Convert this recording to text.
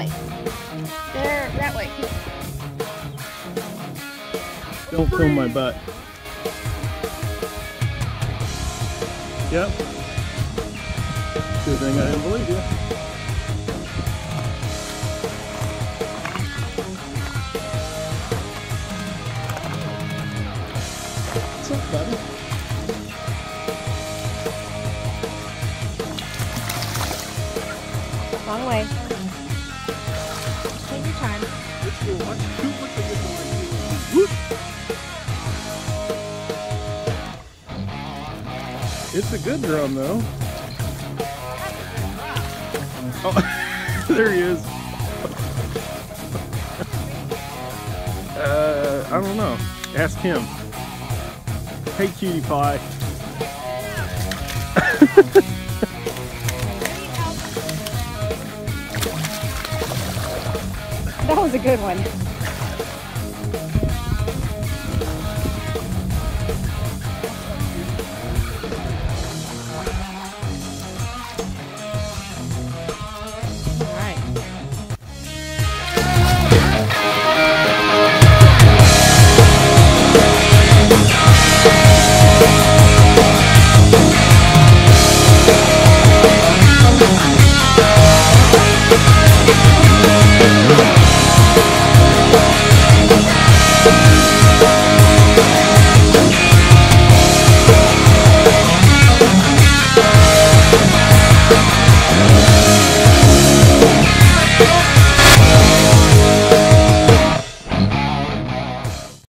way. There, that way. Don't film my butt. Yep. Good thing I didn't believe you. What's up, buddy? Long way. Take your time. It's a good drum though. Oh, there he is. I don't know. Ask him. Hey, cutie pie. That was a good one. All right. Yeah.